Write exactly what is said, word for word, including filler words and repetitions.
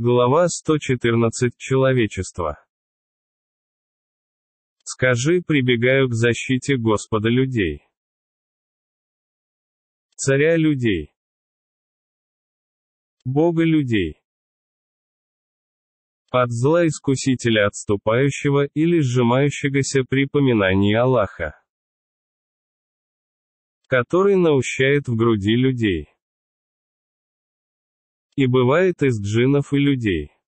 Глава сто четырнадцать. Человечество. Скажи, прибегаю к защите Господа людей, Царя людей, Бога людей, от зла искусителя отступающего или сжимающегося при поминании Аллаха, который наущает в груди людей, и бывает из джиннов и людей.